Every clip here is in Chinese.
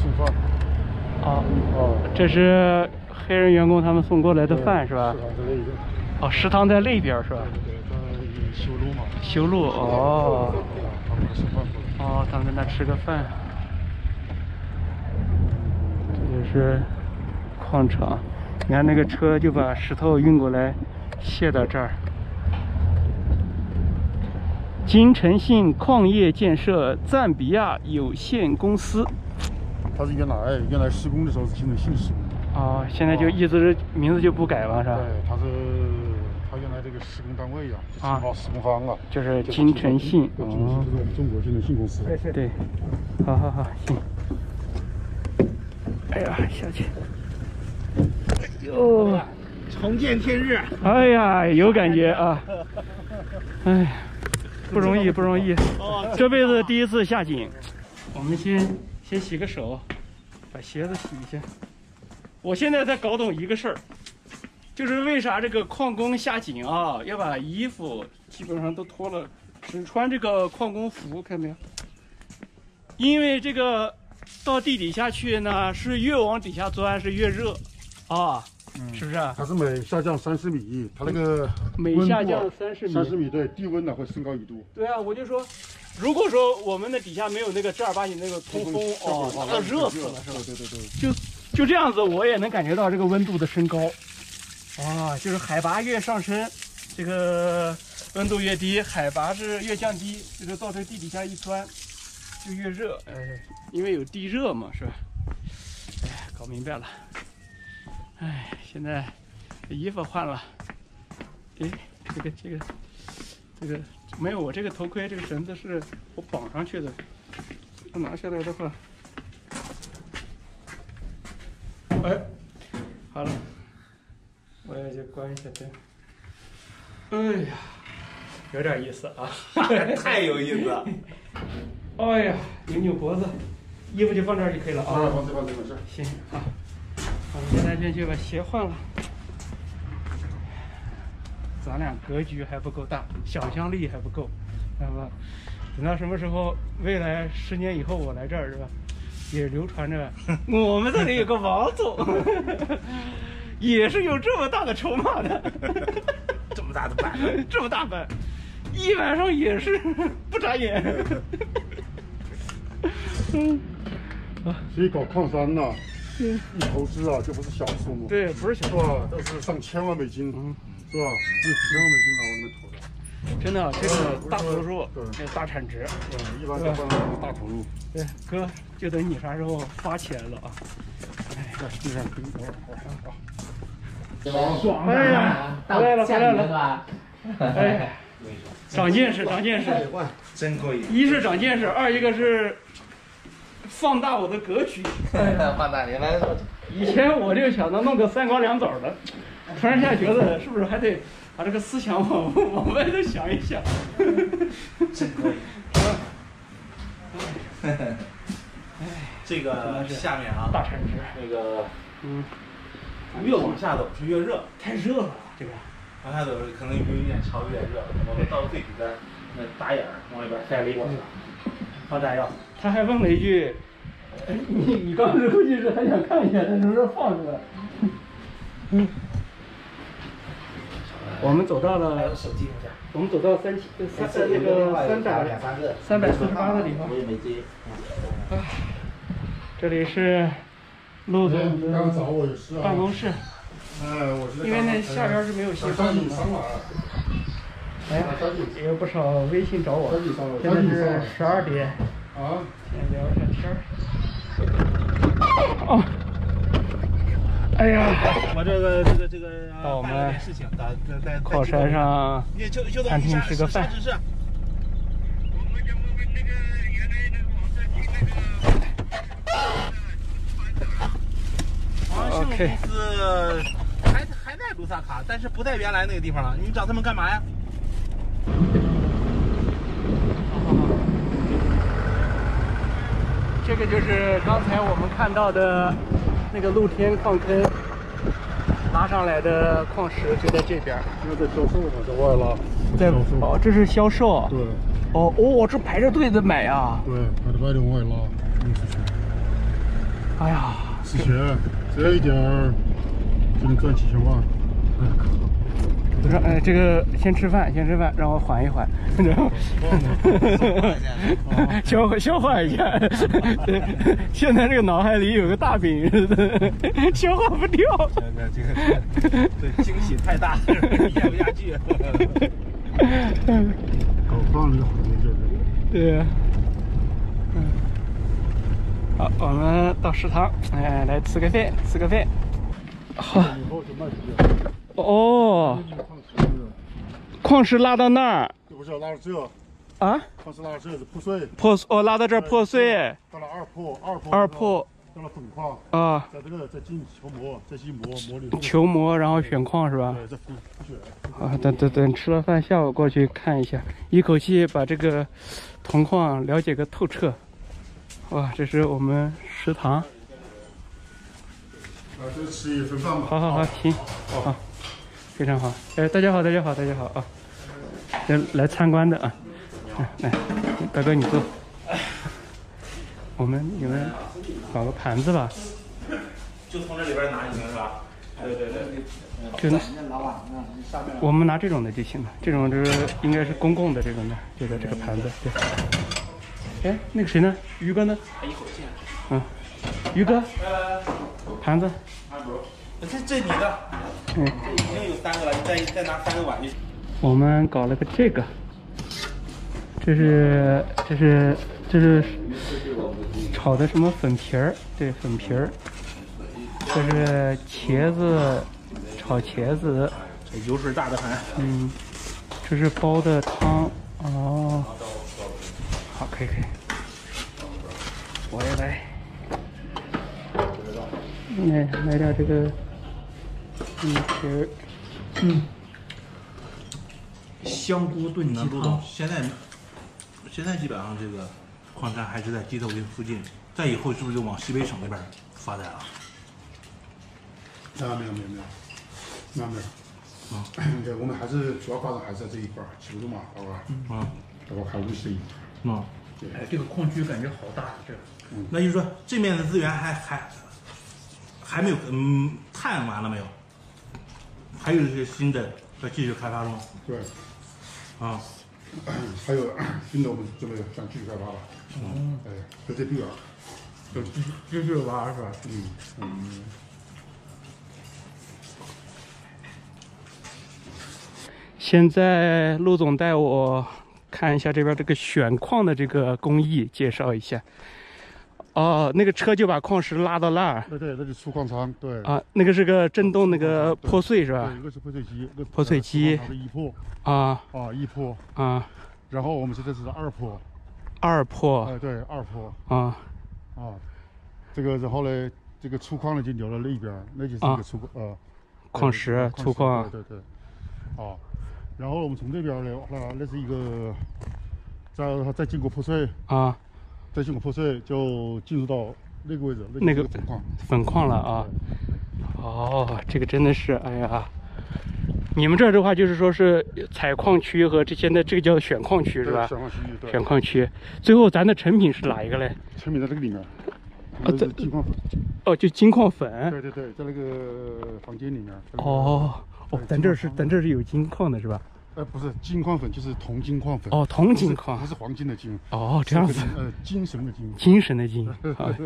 送饭。 哦，这是黑人员工他们送过来的饭是吧？ 食堂在那边。 哦，食堂在那边是吧？ 对，在修路嘛。 修路哦。 他们送饭过来。 哦，他们在那吃个饭。这就是矿场，你看那个车就把石头运过来，卸到这儿。金诚信矿业建设赞比亚有限公司。 它是原来施工的时候是金诚信施工的。 哦，现在就一直名字就不改了是吧？ 对，它原来这个施工单位呀，施工方啊， 就是金诚信。 哦，是我们中国金诚信公司。 对，好，行。哎呀，下去。哟， 重见天日。 哎呀，有感觉啊！哎，不容易，这辈子第一次下井。我们先洗个手，把鞋子洗一下。我现在才搞懂一个事儿，就是为啥这个矿工下井啊，要把衣服基本上都脱了，只穿这个矿工服，看没有？因为这个到地底下去呢，是越往底下钻是越热啊，是不是？ 它是每下降30米，它那个每下降30米， 对，地温呢会升高1度。 对啊，我就说，如果说我们的底下没有那个正儿八经那个通风哦，那热死了，是吧？ 对。 就这样子，我也能感觉到这个温度的升高，啊，就是海拔越上升，这个温度越低；海拔是越降低，这个到这地底下一钻就越热，因为有地热嘛，是吧？哎，搞明白了。哎，现在衣服换了，哎，这个没有，我这个头盔这个绳子是我绑上去的，它拿下来的话。哎，好了，我也就关一下灯。哎呀，有点意思啊， 太有意思了。 哎呀，扭脖子，衣服就放这儿就可以了啊。 放这没事。 行，好，我们现在就去把鞋换了。咱俩格局还不够大，想象力还不够，知道吧？等到什么时候，未来10年以后我来这儿是吧？也流传着，我们这里有个王总，也是有这么大的筹码的， 这么大的板， 这么大板，一晚上也是不眨眼。 所以搞矿山呐，一投资啊就不是小数目， 对，不是小数目，都是上千万美金，是吧？几千万美金往里面投的。 真的，这个大投入，这大产值， 一般都放大投入。 对，哥，就等你啥时候发起来了啊！ 哎，在地上等会儿啊。爽哎呀，回来了。哎，长见识， 真过瘾。 一是长见识，二一个是放大我的格局。 放大你来。 以前我就想着弄个3缸2枣的，突然间觉得是不是还得把这个思想往外头想一想。 真过瘾。这个下面啊， 大产值， 那个越往下走是越热， 太热了这个。 往下走可能有点潮，有点热。我们到最底端那大眼儿往里边塞了一管放炸药。 他还问了一句：“你刚才估计是很想看一下，他什么时候放出来？”我们走到了， 手机一下。 我们走到348的地方。 我也没接。 这里是陆总的办公室。因为那下边是没有信号的嘛。哎呀，也有不少微信找我。现在是12点。啊。先聊一下天儿。哦。哎呀， 我这个到我们事情， 靠山上餐厅吃个饭。 OK。公司还在卢萨卡，但是不在原来那个地方了。你找他们干嘛呀？ 这个就是刚才我们看到的那个露天矿坑拉上来的矿石，就在这边。 那在销售呢，在外拉。 在哦，这是销售。 对。 哦，这排着队的买啊。 对，排着队往外拉，运出去。 哎呀， 之前这一点儿就能赚几千万。 我说，哎，这个先吃饭，让我缓一缓，然后消化一下。现在这个脑海里有个大饼，消化不掉。 这惊喜太大，咽不下去。 搞饭这个行业就是。 对。好，我们到食堂，哎，来吃个饭。好。哦。矿石拉到那儿。 这不是要拉到这？ 啊？ 矿石拉到这是破碎。 拉到这儿破碎。 到了二破。 到了粉矿。 啊。 在这个再进球磨，再进磨里。 球磨，然后选矿是吧？ 对，再复选。 啊，等吃了饭，下午过去看一下，一口气把这个铜矿了解个透彻。哇，这是我们食堂。 这吃一份饭吧。 好，行，好，非常好。哎，大家好啊！来参观的啊，来，大哥你坐。你们搞个盘子吧。 就从这里边拿就行是吧？对。 就我们拿这种的就行了，这种就是应该是公共的这种的，这个盘子。对。哎，那个谁呢？于哥呢？ 一口气。 于哥。盘子。 这你的。这已经有3个了，你再拿3个碗就行。 我们搞了个这个，这是炒的什么粉皮儿？对，粉皮儿。这是茄子，炒茄子。 这油水大的很。 这是煲的汤。哦。好，可以。我也来。来点这个粉皮儿。香菇炖鸡汤。 现在基本上这个矿山还是在鸡头岭附近，再以后是不是就往西北省那边发展了？ 没有。对，我们还是主要发展还是在这一块儿，求助嘛，好吧？包括开污水。 对。哎，这个矿区感觉好大，这。 那就是说这面的资源还没有探完了没有？还有一些新的在继续开发中。 对。还有新的我们准备想继续开发了。在这边就继续挖是吧？ 现在陆总带我看一下这边这个选矿的这个工艺，介绍一下。那个车就把矿石拉到那儿。 对，那是出矿仓。对。 那个是个震动那个破碎是吧？ 对，一个是破碎机， 破碎机。 一破。一破。然后我们现在是2破。 2破。 对，2破。这个然后呢，这个粗矿呢就留到那边，那就是一个粗矿石粗矿。 对。然后我们从这边呢，那是一个，再经过破碎。再经过破碎就进入到那个位置，那个粉矿了啊。这个真的是，哎呀，你们这儿的话就是说是采矿区和这些的，这个叫选矿区是吧？ 选矿区。对。 选矿区，最后咱的成品是哪一个嘞？ 成品在这个里面。 在金矿粉。 就金矿粉。 对，在那个房间里面。 咱这是有金矿的是吧？ 不是金矿粉，就是铜金矿粉。 铜金矿， 不是黄金的金。 这样子。 精神的精。 精神的精。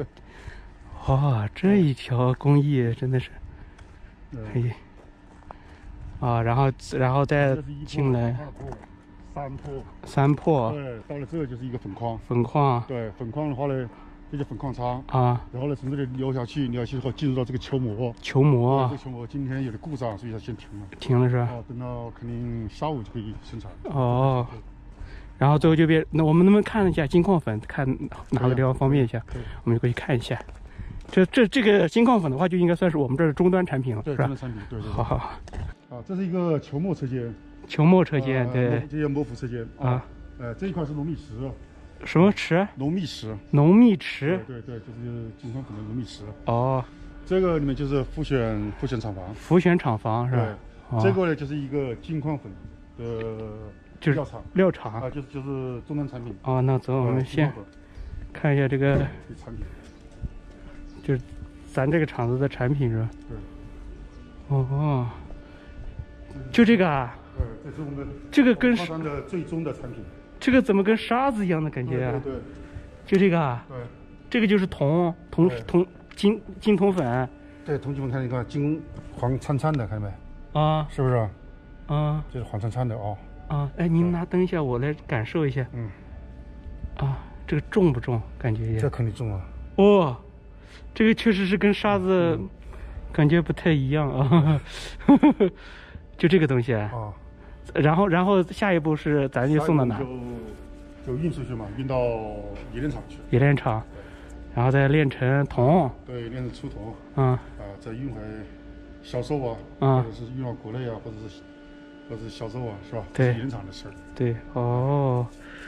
这一条工艺真的是，可以。然后再进来。3破。 对，到了这就是一个粉矿。对，粉矿的话呢，这叫粉矿仓。然后呢，从这里流下去后进入到这个球磨。这球磨今天有点故障，所以它先停了。 停了是吧？ 等到肯定下午就可以生产。 然后最后就那我们能不能看一下金矿粉？看哪个地方方便一下，我们就可以看一下。这个金矿粉的话，就应该算是我们这儿的终端产品了，是吧？ 终端产品，对。 好。 这是一个球磨车间。 对。 这些磨腐车间。这一块是浓密池。 什么池？ 浓密池。 对， 就是金矿粉的浓密池。 这个里面就是复选厂房。是吧？这个呢就是一个金矿粉的料厂。就是终端产品。 那走，我们先看一下这个。 产品。 就是咱这个厂子的产品是吧？ 对。 哦，就这个啊？ 这是我们这个跟矿山的最终的产品。 这个怎么跟沙子一样的感觉啊？ 对。 就这个啊？ 对。 这个就是铜金铜粉。 对，铜金粉，看你看金黄灿灿的，看见没？ 啊， 是不是？ 啊， 这是黄灿灿的哦。 啊，哎，您拿灯一下，我来感受一下。啊，这个重不重？感觉一下。 这肯定重啊。 哦，这个确实是跟沙子感觉不太一样啊。就这个东西啊。然后下一步是咱就送到哪？ 就运出去嘛，运到冶炼厂去。 冶炼厂，然后再炼成铜。 对，炼成粗铜。再运回销售啊，或者是运到国内啊，或者是销售啊，是吧？ 对， 冶炼厂的事儿。 对，哦，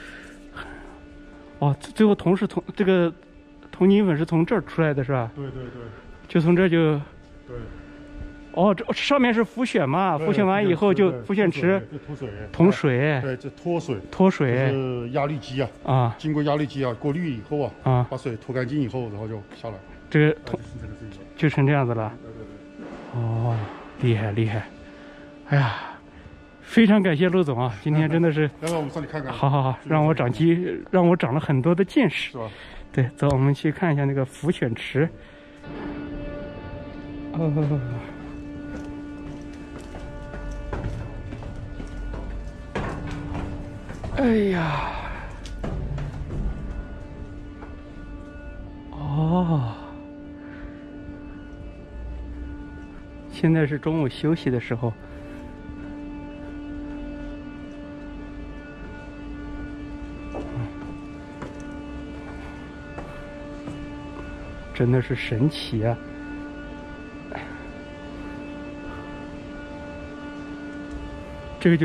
最后铜是从这个铜金粉是从这儿出来的是吧？ 对。 就从这就。 对。 哦，这上面是浮选嘛？浮选完以后就浮选池，铜水。 对，这脱水。是压力机啊。 经过压力机过滤以后把水脱干净以后，然后就下来。 这个就成这样子了。 对。 哦，厉害！哎呀，非常感谢陆总啊，今天真的是。 来吧，我们上去看看。 好，让我长了很多的见识。 是吧？ 对，走，我们去看一下那个浮选池。哎呀，现在是中午休息的时候。真的是神奇啊！这个就是。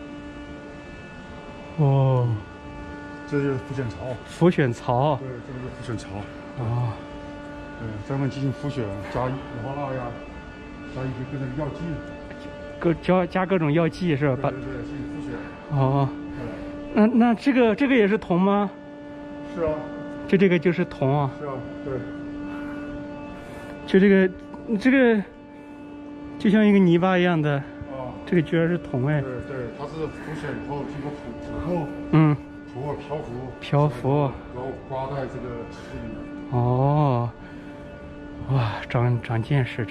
这就是浮选槽。 浮选槽。 对，这个是浮选槽。对，专门进行浮选，加氧化钠呀，加一些各种药剂。 加各种药剂是吧？ 对，进行浮选。那这个也是铜吗？ 是啊。 就这个就是铜啊。 是啊，对。 就这个，就像一个泥巴一样的。这个居然是铜哎！ 对，它是浮选以后经过土后，土后漂浮，然后刮在这个池里面。 哦，哇，长见识。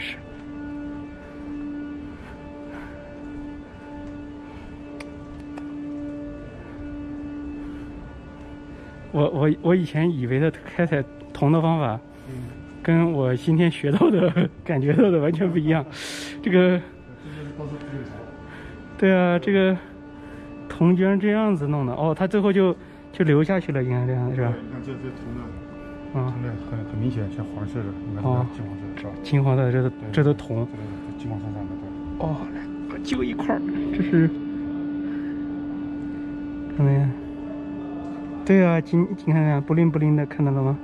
我以前以为的开采铜的方法，跟我今天学到的感觉到的完全不一样。这个。对啊，这个铜居然这样子弄的它最后就流下去了，应该这样是吧？ 你看这铜的，铜的很明显，像黄色的，你看金黄色是吧？ 金黄色，这都铜， 金黄闪闪的。 来，就一块儿，这是看到没？对啊，你看不灵不灵的，看到了吗？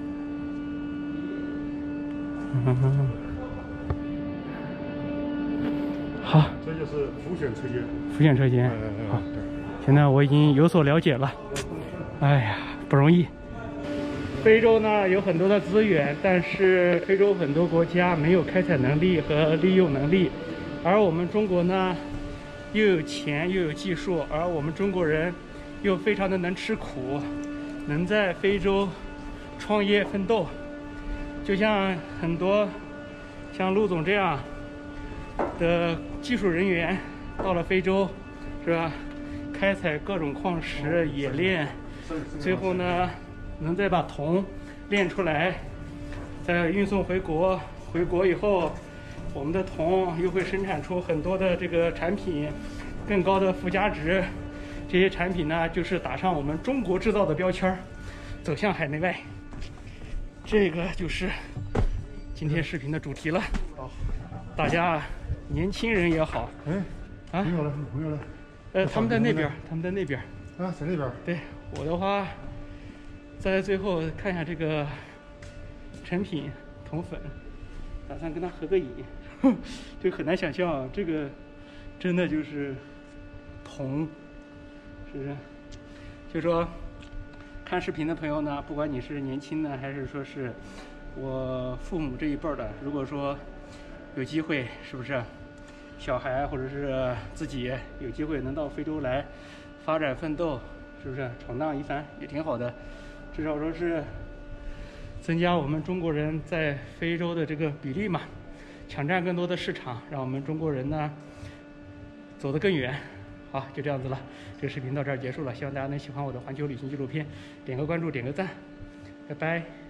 好， 这就是浮选车间。 浮选车间，好，对，现在我已经有所了解了。哎呀，不容易。非洲呢有很多的资源，但是非洲很多国家没有开采能力和利用能力，而我们中国呢，又有钱又有技术，而我们中国人又非常的能吃苦，能在非洲创业奋斗。就像很多像陆总这样的技术人员到了非洲，是吧？开采各种矿石、冶炼，最后呢，能再把铜炼出来，再运送回国。回国以后，我们的铜又会生产出很多的这个产品，更高的附加值。这些产品呢，就是打上我们中国制造的标签，走向海内外。这个就是今天视频的主题了。大家年轻人也好， 朋友了，你朋友了？ 他们在那边，在那边。 在那边。 对，我的话，在最后看一下这个成品铜粉，打算跟他合个影。这个很难想象，这个真的就是铜，是不是？就说看视频的朋友呢，不管你是年轻的还是说是我父母这一辈的，如果说有机会，是不是小孩或者是自己有机会能到非洲来发展奋斗，是不是闯荡一番也挺好的？至少说是增加我们中国人在非洲的这个比例嘛，抢占更多的市场，让我们中国人呢走得更远。好，就这样子了，这个视频到这儿结束了，希望大家能喜欢我的环球旅行纪录片，点个关注，点个赞，拜拜。